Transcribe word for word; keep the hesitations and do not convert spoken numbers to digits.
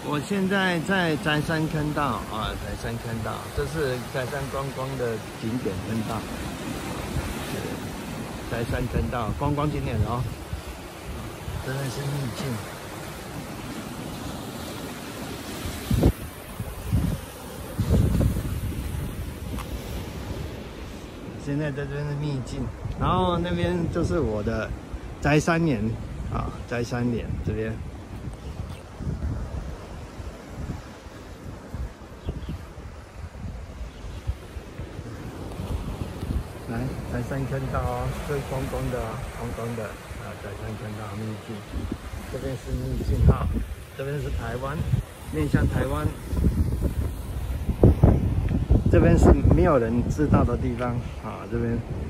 我现在在宅山坑道啊，宅山坑道，这是宅山观光的景点坑道，宅山坑道观光景点哦，真的是秘境。现在在这边是秘境，然后那边就是我的宅山连啊，宅山连这边。 来，宅山坑道哦，这光光的哦，光光的啊，宅山坑道秘境，这边是秘境哈，这边是台湾，面向台湾，这边是没有人知道的地方啊，这边